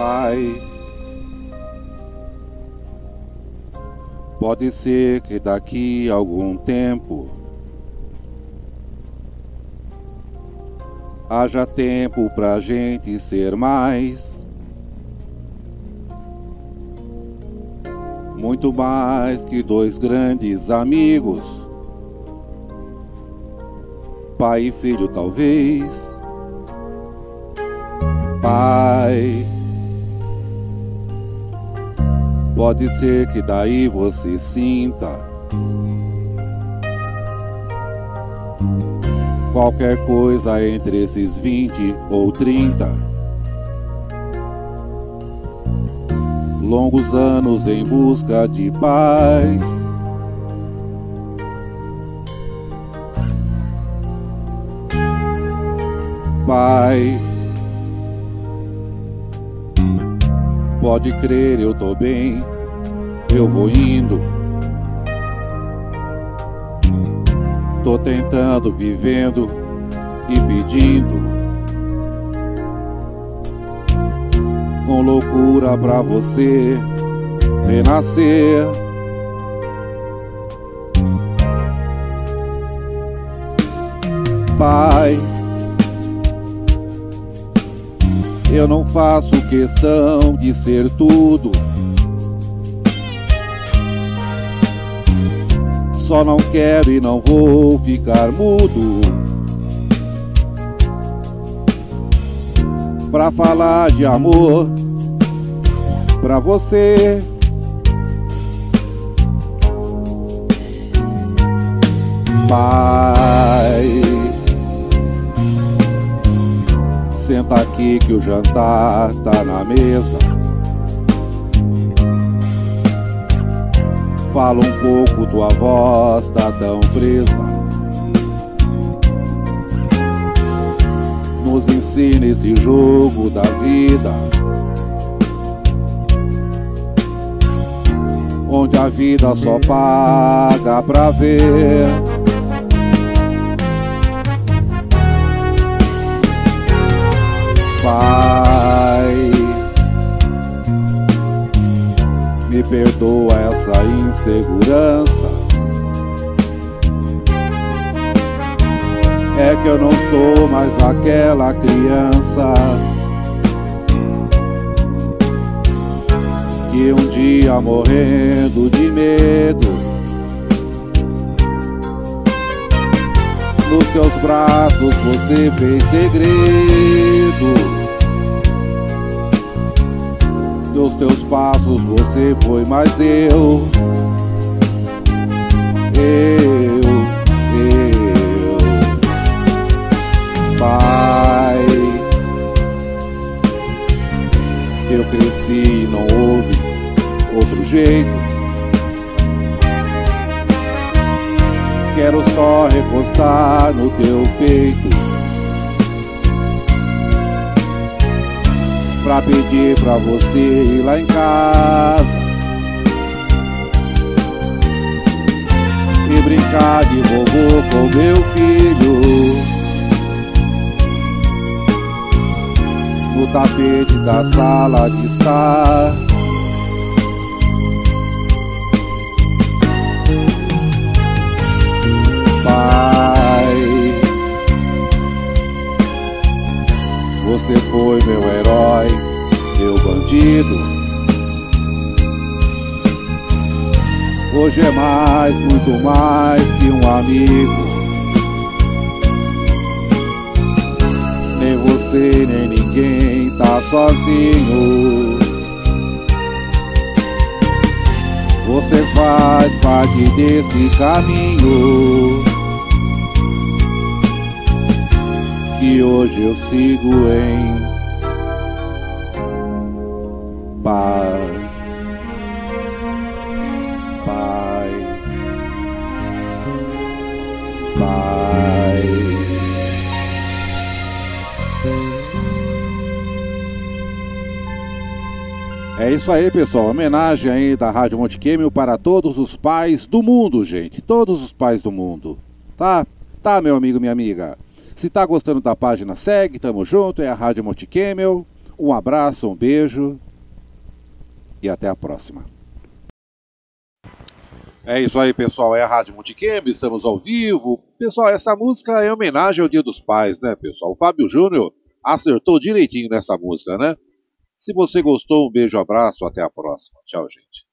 pai. Pode ser que daqui a algum tempo haja tempo pra gente ser mais, muito mais que dois grandes amigos, pai e filho talvez. Pai, pode ser que daí você sinta qualquer coisa entre esses 20 ou 30 longos anos em busca de paz. Pai, pode crer, eu tô bem, eu vou indo. Tô tentando, vivendo e pedindo com loucura pra você renascer. Pai, eu não faço questão de ser tudo, só não quero e não vou ficar mudo pra falar de amor pra você. Pai, senta aqui que o jantar tá na mesa. Fala um pouco, tua voz tá tão presa. Nos ensina esse jogo da vida, onde a vida só paga pra ver. Pai, me perdoa essa insegurança, é que eu não sou mais aquela criança que um dia morrendo de medo nos teus braços você fez segredo. Nos teus passos você foi mais eu. Pai, eu cresci e não houve outro jeito. Quero só recostar no teu peito pra pedir pra você ir lá em casa e brincar de vovô com meu filho no tapete da sala de estar. Pai, você foi meu herói, meu bandido. Hoje é mais, muito mais que um amigo. Nem você, nem ninguém tá sozinho. Você faz parte desse caminho que hoje eu sigo em paz. Pai, Pai. É isso aí, pessoal. Homenagem aí da Rádio Monte Quêmio para todos os pais do mundo, gente. Todos os pais do mundo. Tá? Tá, meu amigo, minha amiga. Se tá gostando da página, segue, tamo junto. É a Rádio Monte Quêmio. Um abraço, um beijo e até a próxima. É isso aí, pessoal. É a Rádio Multicam, estamos ao vivo. Pessoal, essa música é em homenagem ao Dia dos Pais, né, pessoal? O Fábio Júnior acertou direitinho nessa música, né? Se você gostou, um beijo, abraço, até a próxima. Tchau, gente.